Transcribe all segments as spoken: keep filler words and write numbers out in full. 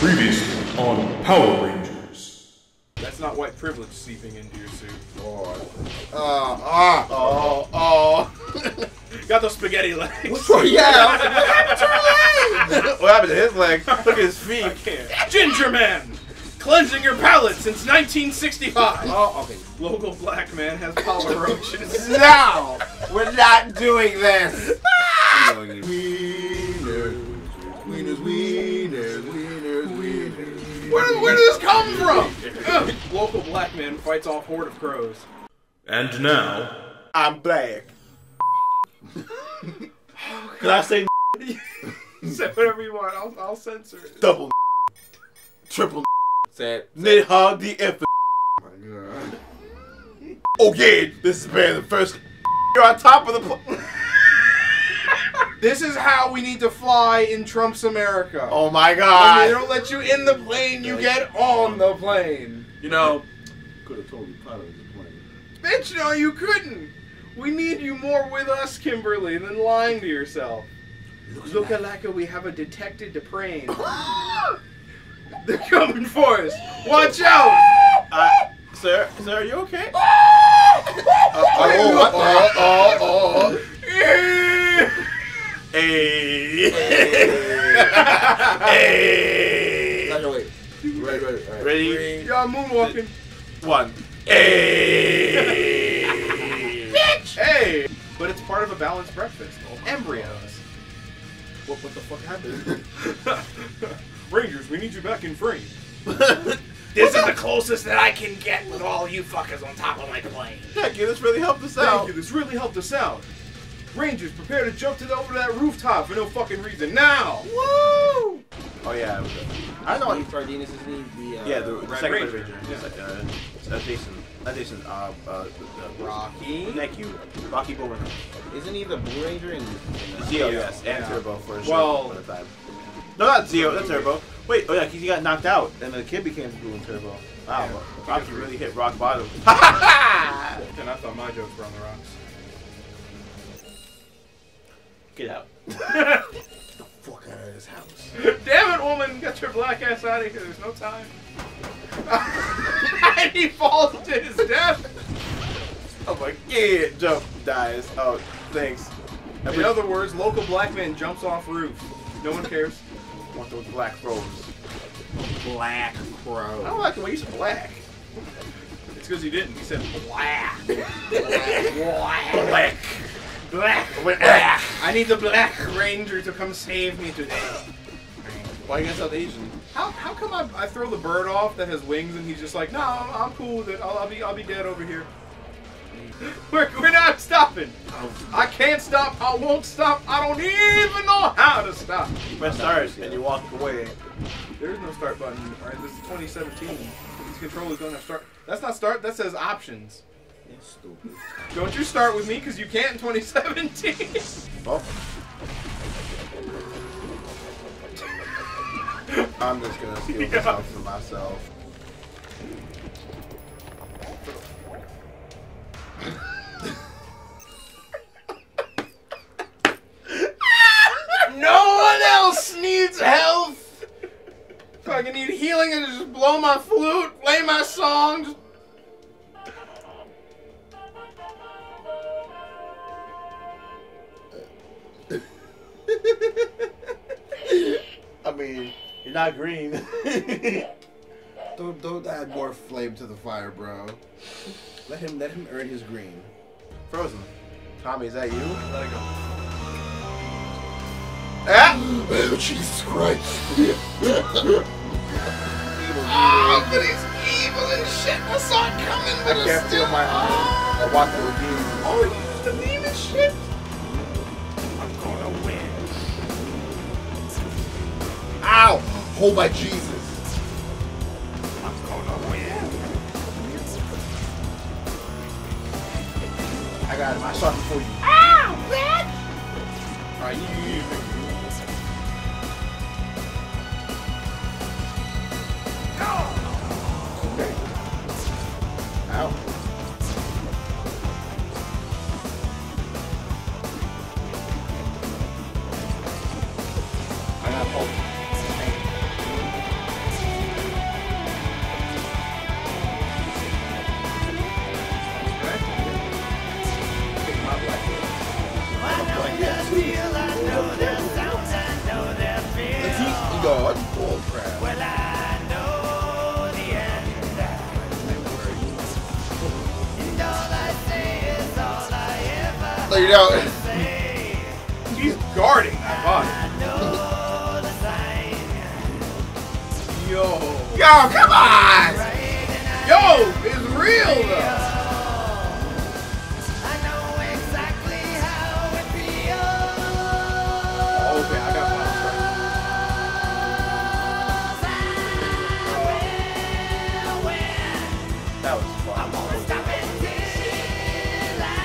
Previously on Power Rangers. That's not white privilege seeping into your suit. Lord. Uh, ah, oh, oh. Got those spaghetti legs. What's wrong? Yeah. I was like, what happened to her legs? What happened to his legs? Look at his feet. I can't. Ginger Man! Cleansing your palate since nineteen sixty-five. Oh, okay. Local black man has power roaches. No! We're not doing this! Wieners, wieners, wieners, wieners, wieners. Where, where did this come from? Ugh. Local black man fights off horde of crows. And now, I'm black. Can I say Say whatever you want. I'll, I'll censor it. Double triple said Nid hog the F. Oh my god. Oh yeah, this is better than the first. You're on top of the pl- This is how we need to fly in Trump's America. Oh my When god. they don't let you in the plane, you get on the plane. you know? Could have told you piloted the plane. Bitch, no, you couldn't. We need you more with us, Kimberly, than lying to yourself. Look like we have a detected the plane. They're coming for us. Watch out! Uh, sir, sir, are you okay? uh, oh, what the- oh, oh, oh. Hey. Hey. No, no, wait. Right, right, right. Ready? Y'all moonwalking. One. Hey. Bitch! Hey! But it's part of a balanced breakfast. Embryos. What, what the fuck happened? Rangers, we need you back in frame. This is the closest that I can get with all you fuckers on top of my plane. Thank you, this really helped us Thank out. you, this really helped us out. Rangers, prepare to jump to the, over that rooftop for no fucking reason. Now! Woo! Oh yeah, it was a, I know what. Steve Cardenas is the, the uh, Yeah, the, the Red second Ranger. Ranger. Yeah. It's like, uh, uh, Jason. Not Jason. Uh, uh, the, the, Rocky. Thank you, Rocky Bowman. Isn't he the Blue Ranger in, in uh, Zeo, yes, and Yeah. Turbo for a Well- short time. No, not Zeo, that's Turbo. Wait, oh yeah, he got knocked out, and the kid became Blue and Turbo. Wow, Yeah. Rocky really hit rock bottom. And I thought my jokes were on the rocks. Get out. fuck out of his house. Damn it, woman! Get your black ass out of here. There's no time. And he falls to his death. Oh my god, jump, dies. Oh, thanks. In other words, local black man jumps off roof. No one cares. Want those black crows. Black I Crow. don't like the way you said black. It's because he didn't. He said black. Black. Black. Black. I need the Black Ranger to come save me today. Why you guys sound Asian? How, how come I, I throw the bird off that has wings and he's just like, no, I'm, I'm cool with it. I'll, I'll be I'll be dead over here. We're, we're not stopping. I can't stop. I won't stop. I don't even know how to stop. You press start and you walk away. There is no start button. All right, this is twenty seventeen. These controllers don't have start. That's not start. That says options. You're stupid. Don't you start with me because you can't in twenty seventeen. Oh. I'm just gonna steal Yeah. this house for myself. No one else needs health. If I can need healing and just blow my flute, play my song. Just... I mean, you're not green. Don't don't add more flame to the fire, bro. Let him let him earn his green. Frozen. Tommy, is that you? Let it go. Ah! Oh, Jesus Christ. Oh, but he's evil and shit. I saw it coming, I but it's can't still... feel my arm. I watched the review. Oh, he's the demon shit. I'm gonna win. Ow! Hold my Jesus. I'm gonna win. I got it. I saw it before you. Ow, bitch! Alright, you, you, you. Ow. I got hope. Bull crap. Well, I know the end. And all I say is all I ever Look, you know. say. He's guarding that body. I know the sign. Yo. Yo, come on! Yo, it's real though. I know exactly how it feels. Okay, I got one. That was fun. I'm gonna stop it till I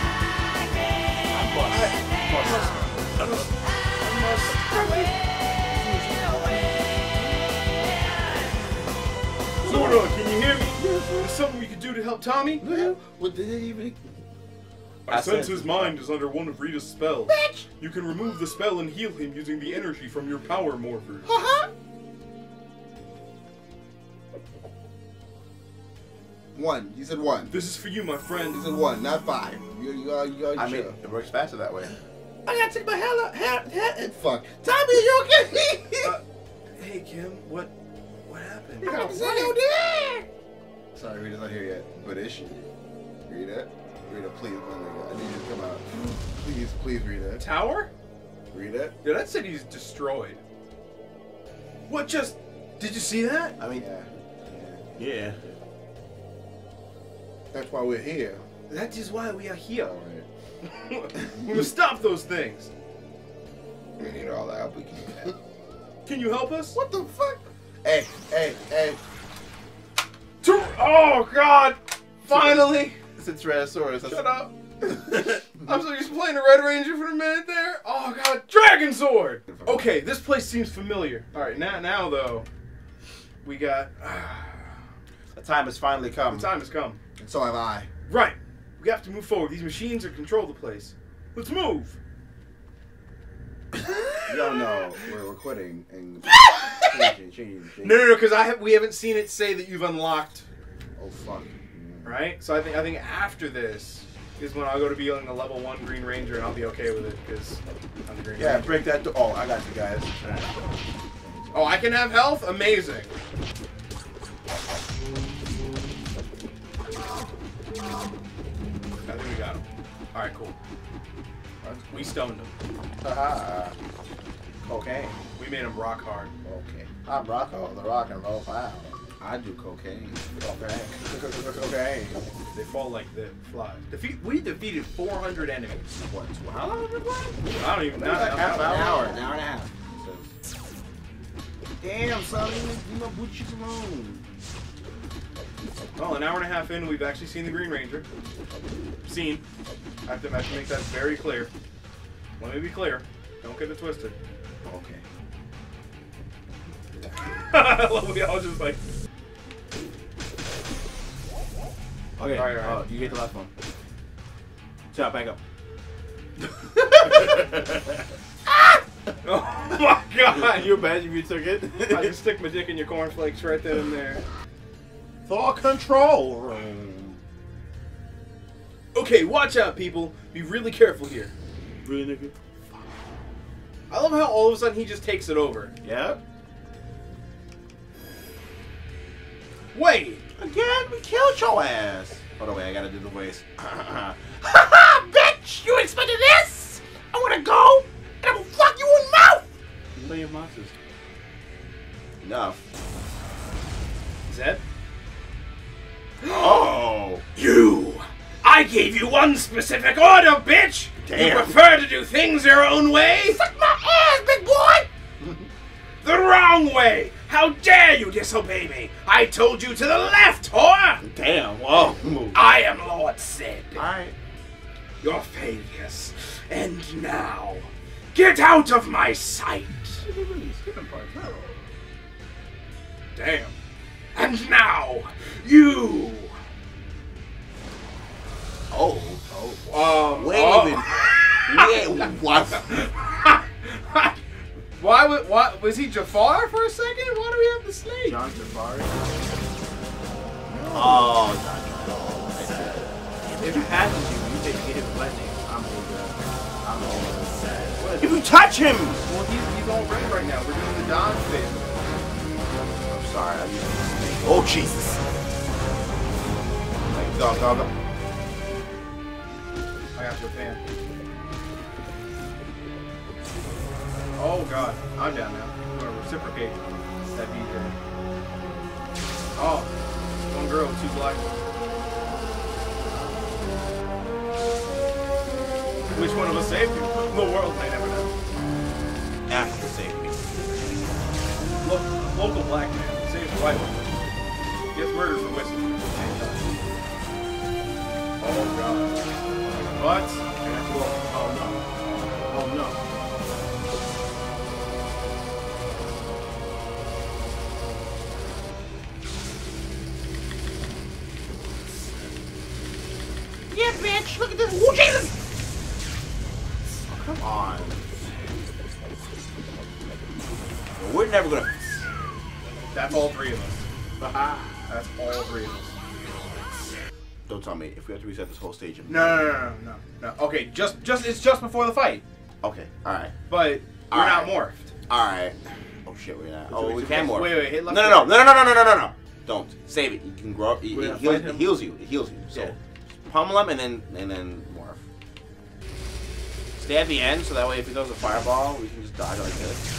Zora, can you hear me? There's something we could do to help Tommy? What did it even? I sense his mind is under one of Rita's spells. You can remove the spell and heal him using the energy from your power morphers. One. You said one. This is for you, my friend. You said one, not five. You, you, you, you, I mean, sure. it works faster that way. I gotta take my hair out. Hair, hair, and fuck. Tommy, are you okay? Uh, hey Kim, what what happened? I gotta say no there. Sorry, Rita's not here yet. But is she? Rita? Rita, please, my nigga. I need you to come out. Please, please, Rita. Tower? Rita? Yeah, that city's destroyed. What just... Did you see that? I mean, Yeah. yeah. yeah. That's why we're here. That is why we are here. Alright. We will stop those things. We need all the help we can get. Can you help us? What the fuck? Hey, hey, hey. Tur- Oh, God! Finally! It's a Tyrannosaurus. Shut up. I'm so used to playing the Red Ranger for a minute there. Oh, God. Dragon Sword! Okay, this place seems familiar. Alright, now, now though, we got... The time has finally come. the time has come. And so have I. Right. We have to move forward. These machines are control the place. Let's move. Yo, no. We're, we're quitting and changing, changing, changing. No, no, no, because I have we haven't seen it say that you've unlocked, Oh, fuck. right? So I think I think after this is when I'll go to be on the level one Green Ranger and I'll be okay with it because I'm the Green Yeah, Ranger. break that door. Oh, I got you guys. Oh, I can have health? Amazing. I think we got him. All right, cool. We stoned him. Haha. Cocaine. We made him rock hard. Okay. I'm Rocco, the rock and roll clown. I do cocaine. Cocaine. Cocaine. They fall like the flies. Defeat. We defeated four hundred enemies. What? How long have we been playing? I don't even know. Like half An hour. hour, an hour and a half. Damn, son, leave my, leave my boochies alone. Well, an hour and a half in, we've actually seen the Green Ranger. Seen. I have to, I have to make that very clear. Let me be clear. Don't get it twisted. Okay. I love we all just like. Okay, All right, all right. Oh, you get the last one. Chop back up. Oh my god! You imagine if you took it? I can stick my dick in your cornflakes right then and there. For control room. Okay, watch out, people. Be really careful here. Really, nigga? I love how all of a sudden he just takes it over. Yep. Wait! Again, we killed your ass. Hold on, wait, I gotta do the voice. Ha ha, bitch! You expected this? I wanna go, and I will fuck you in the mouth! Play your monsters. Enough. Zed? Oh! You! I gave you one specific order, bitch! Damn. You prefer to do things your own way? Suck my ass, big boy! The wrong way! How dare you disobey me? I told you to the left, whore! Damn, whoa. I am Lord Sid. Alright. Your failures. And now, get out of my sight! Damn. And now, you! Oh. Um, Wait oh. a minute. Wait, what? Why would, why, was he Jafar for a second? Why do we have the snake? John Jafari? Oh, John Jafari. If it passes you, you take hit him lightning. I'm over. I'm over. If you touch him! Well, he's, he's all red right now. We're doing the Don fit. Alright, I'm using the snake. Oh, Jesus. Like, go, go, go. I got you a fan. Oh god, I'm down now. I'm gonna reciprocate that B J. Oh, one girl, two black. Which one of us saved you? The world may never know. Africa saved me. Look, local black man saves the white one. Gets murdered for whistling. Oh god. But, oh no. Oh no. Yeah, bitch, look at this. Oh, Jesus! Oh, come on. Well, we're never gonna. That's all three of us. That's all three of us. Don't tell me if we have to reset this whole stage. No, no, no, no, no, no. Okay, just, just, it's just before the fight. Okay, alright. But we're All not right. morphed. Alright. Oh shit, we're not. Oh, we can morph. Wait, wait, hit No, left. no, no, no, no, no, no, no, no, no. Don't. Save it. You can grow up. It, We're it, gonna heals, fight him? it heals you. It heals you. So, Yeah. pummel him and then, and then morph. Stay at the end so that way if he throws a fireball, we can just dodge like this.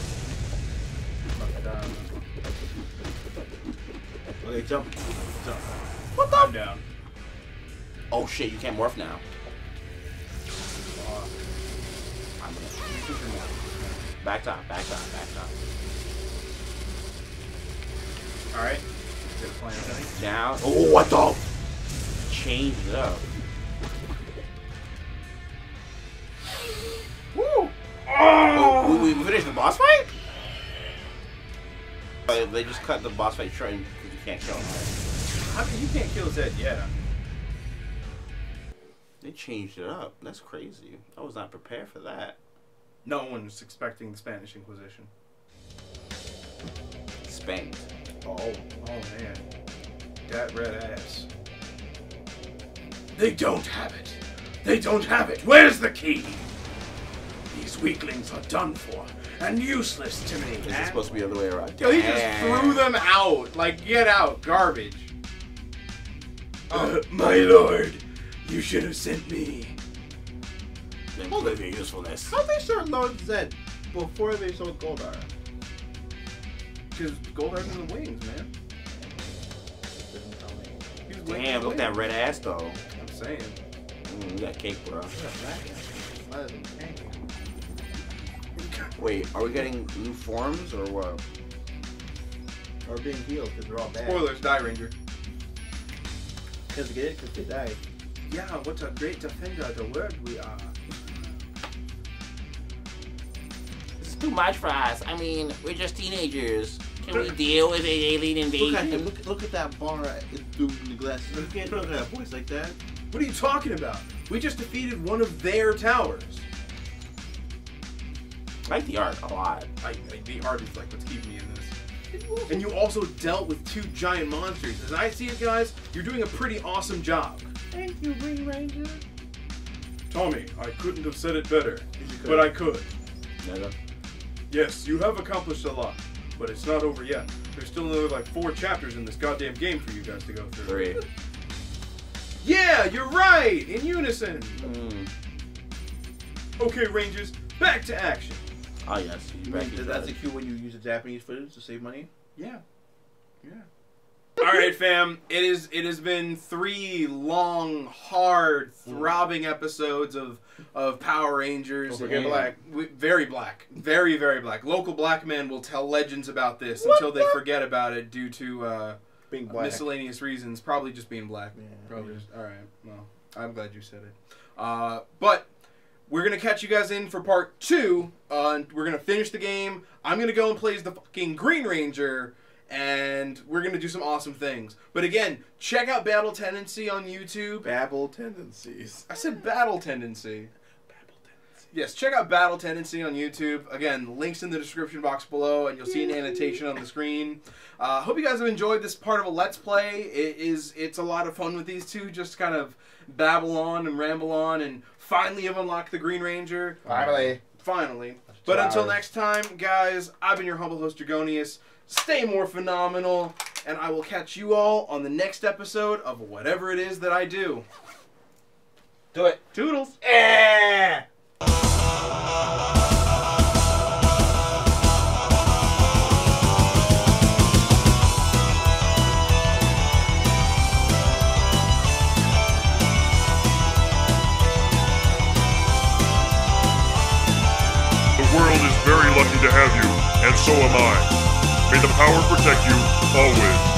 Okay, jump. Jump. What the? I'm down. Oh shit, you can't morph now. Uh, I'm gonna. Back top, back top, back top. Alright. Good plan, Teddy. Down. Oh, what the? Change it up. Woo! Oh, we, we finished the boss fight? Uh, They just cut the boss fight short because you can't kill him. How come you can't kill Zed yet? They changed it up. That's crazy. I was not prepared for that. No one's expecting the Spanish Inquisition. Spanked. Oh, oh man. That red ass. They don't have it. They don't have it. Where's the key? These weaklings are done for and useless to me. Is it supposed to be the other way around? Yo, he just Damn. threw them out. Like, get out. Garbage. Uh, my lord, you should have sent me. Then prove your usefulness. How'd they start Lord Zed before they showed Goldar? Because Goldar's in the wings, man. Doesn't tell me. He was waiting Damn, for look at the that red ass though. wings. I'm saying. Mm, you got cake, bro. Why doesn't it hang? Wait, are we getting new forms or what? Or being healed because they're all bad. Spoilers, Die Ranger. Because they get it because they died. Yeah, what a great defender of the world we are. This is too much for us. I mean, we're just teenagers. Can we deal with an alien Look at him. invasion? Look, look at that bar dude in the glasses. You can't look at that voice like that. What are you talking about? We just defeated one of their towers. I like the art a lot. I, I, the art is like what's keeping me in this. And you also dealt with two giant monsters. As I see it, guys, you're doing a pretty awesome job. Thank you, Green Ranger. Tommy, I couldn't have said it better, but I could. Never. Yes, you have accomplished a lot, but it's not over yet. There's still another like four chapters in this goddamn game for you guys to go through. Three. Yeah, you're right! In unison! Mm. Okay, Rangers, back to action. Oh yes. You back in That's a bed. cue when you use the Japanese footage to save money. Yeah. Yeah. Alright, fam. It is it has been three long, hard, throbbing episodes of of Power Rangers. Don't forget And black. we- very black. Very, very black. Local black men will tell legends about this until they forget about it due to uh, Being black. miscellaneous reasons. Probably just being black. Yeah. Probably just, alright. Well, I'm glad you said it. Uh, but we're going to catch you guys in for part two. Uh, and we're going to finish the game. I'm going to go and play as the fucking Green Ranger. And we're going to do some awesome things. But again, check out Battle Tendency on YouTube. Babble tendencies. I said Battle Tendency. Yes, check out Battle Tendency on YouTube. Again, links in the description box below, and you'll see an annotation on the screen. Uh, hope you guys have enjoyed this part of a Let's Play. It is, it's a lot of fun with these two, just kind of babble on and ramble on, and finally have unlocked the Green Ranger. Finally. Finally. But two until hours. next time, guys, I've been your humble host, Dragonius. stay more phenomenal, and I will catch you all on the next episode of whatever it is that I do. Do it. Toodles. Eh. The world is very lucky to have you, and so am I. May the power protect you, always.